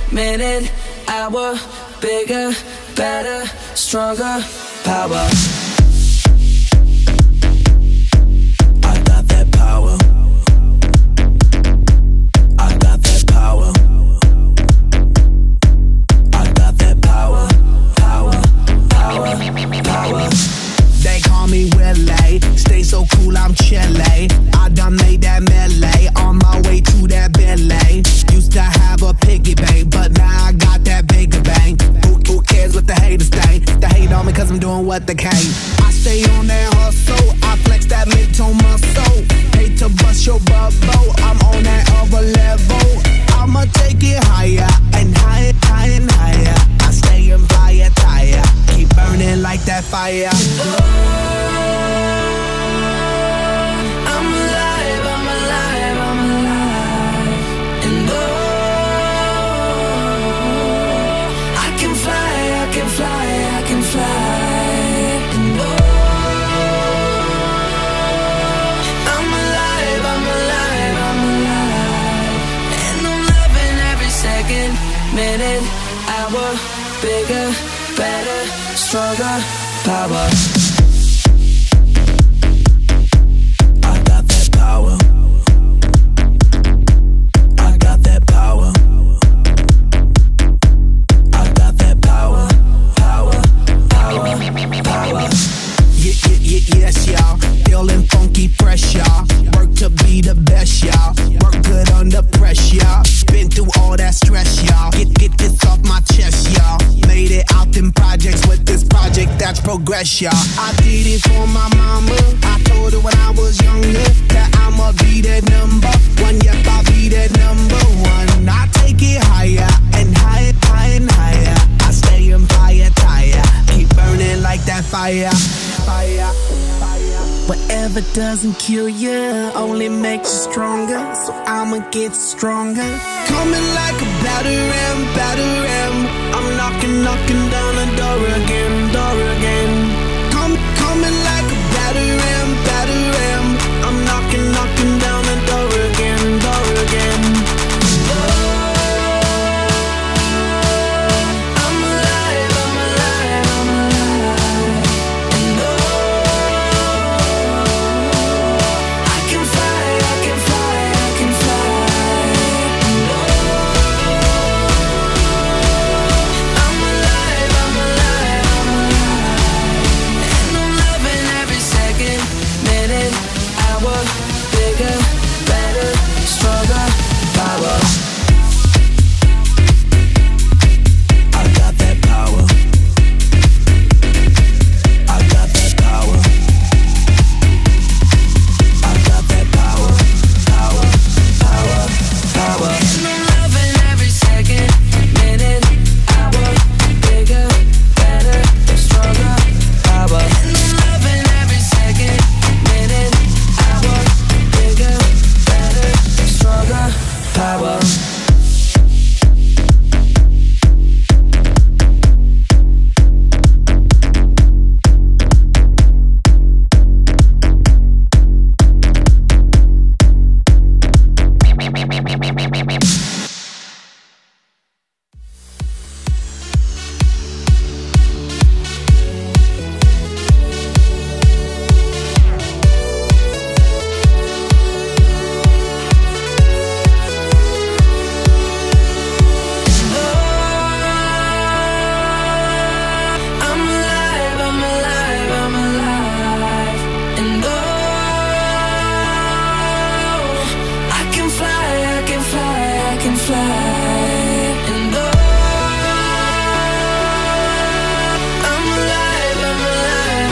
minute, hour, bigger, better, stronger, power. I got that power. I got that power. I got that power. Power, power, power. They call me Willie, stay so cool, I'm chilly. I done made that melee, on my way to that Bentley. Used to have a piggy bank, but now I got that bigger bang. Who cares what the haters think? They hate on me cause I'm doing what they can. I stay on that hustle, I flex that mental muscle. Hate to bust your bubble, I'm on that other level. I'ma take it higher and higher, higher and higher. I stay in fire tire, keep burning like that fire. Minute, hour, bigger, better, stronger, power. I got that power. I got that power. I got that power. Power, power, power. Yes, y'all. Feeling funky, fresh, y'all. Work to be the best, y'all. Work good under pressure, y'all. Been through all that stress, y'all. Get this off my chest, y'all. Made it out them projects with this project, that's progress, y'all. I did it for my mama. I told her when I was younger that I'ma be that number one. Yep, I'll be that number one. I take it higher and higher, higher and higher. I stay in fire tire, keep burning like that fire. Fire, fire. Whatever doesn't kill you only makes you stronger, so I'ma get stronger. Coming like a battering. I'm knocking down the door again, Coming like a battering. I'm knocking down the door again,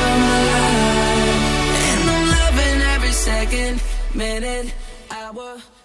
minute, hour.